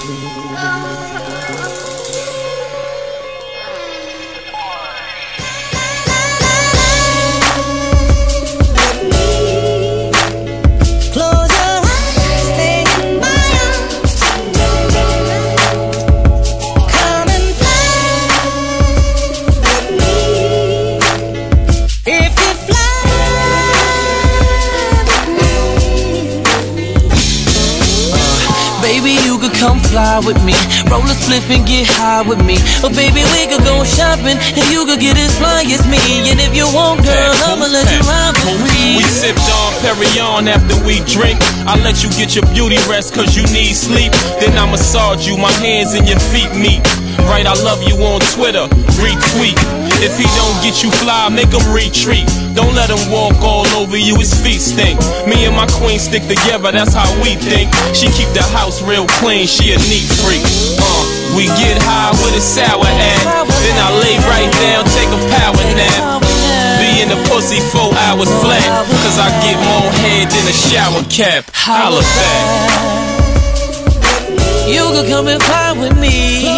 Baby, you could come fly with me, roll a spliff and get high with me. Oh baby, we could go shopping and you could get as fly as me. And if you want, girl, I'ma let you ride for free. We sip Dom Perignon after we drink. I let you get your beauty rest cause you need sleep. Then I massage you, my hands and your feet meet. Right, I love you on Twitter, retweet. If he don't get you fly, make him retreat. Don't let him walk all over you, his feet stink. Me and my queen stick together, that's how we think. She keep the house real clean, she a neat freak. We get high with a sour hat. Then I lay right down, take a power nap. Be in the pussy 4 hours flat. Cause I get more head than a shower cap. Holla back. You could come and fly with me.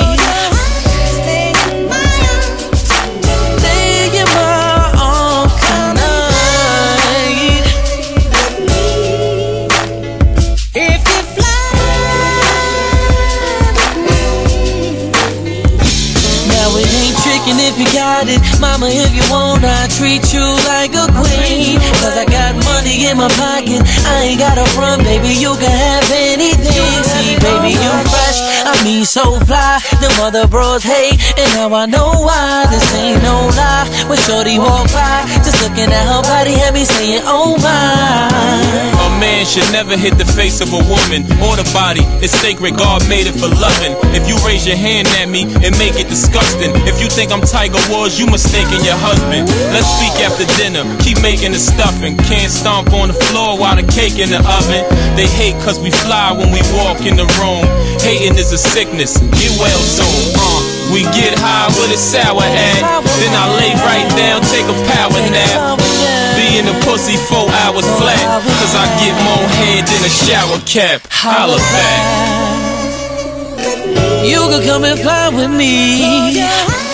And if you got it, mama, if you want, I treat you like a queen. Cause I got money in my pocket, I ain't got a front, baby, you can have anything. See, baby, you fresh, I mean so fly. Them other bros hate, and now I know why. This ain't no lie. When shorty walk by, just looking at her body, had me saying, oh my. A man should never hit the face of a woman or the body. It's sacred, God made it for loving. If you raise your hand at me and make it disgusting. If you think I'm Tiger Woods, you mistaken your husband. Let's speak after dinner, keep making the stuffing. Can't stomp on the floor while the cake in the oven. They hate cause we fly when we walk in the room. Hating is a sickness, get well soon. We get high with a sour hat. Then I lay right down, take a power nap. Be in the pussy 4 hours flat. Cause I get more head than a shower cap. Holla back. You could come and fly with me.